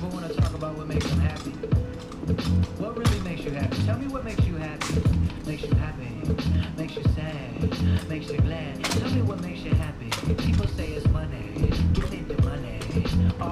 people want to talk about what makes them happy. What really makes you happy? Tell me what makes you happy. Makes you happy, makes you sad, makes you glad. Tell me what makes you happy. People say it's money.